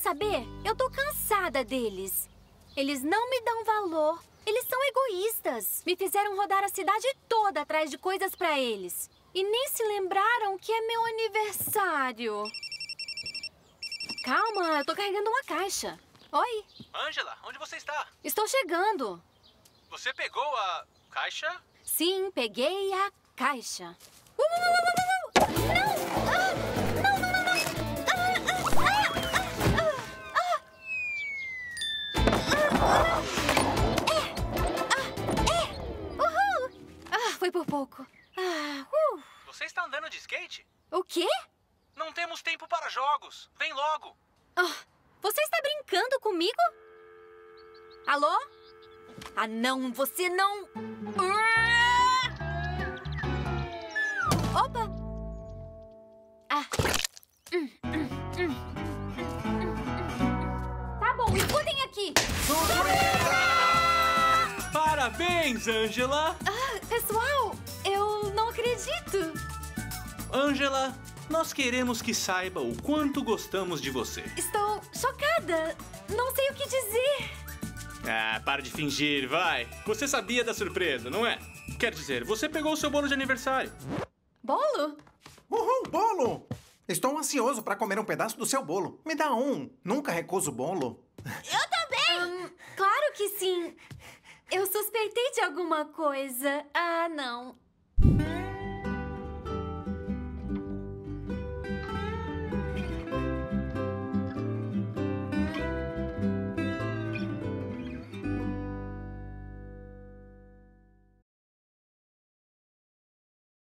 saber? Eu tô cansada deles. Eles não me dão valor. Eles são egoístas. Me fizeram rodar a cidade toda atrás de coisas pra eles. E nem se lembraram que é meu aniversário. Calma, eu tô carregando uma caixa. Oi? Ângela, onde você está? Estou chegando. Você pegou a caixa? Sim, peguei a caixa. Não! Não, não, não, não! Foi por pouco. Você está andando de skate? O quê? Não temos tempo para jogos. Vem logo. Você está brincando comigo? Alô? Ah, não, você não... Opa! Tá bom, escutem aqui. Parabéns, Ângela! Pessoal, eu não acredito. Ângela, nós queremos que saiba o quanto gostamos de você. Estou chocada. Não sei o que dizer. Para de fingir, vai. Você sabia da surpresa, não é? Quer dizer, você pegou o seu bolo de aniversário. Bolo? Uhul, bolo! Estou ansioso para comer um pedaço do seu bolo. Me dá um. Nunca recuso bolo. Eu também! Claro que sim. Eu suspeitei de alguma coisa. Ah, não.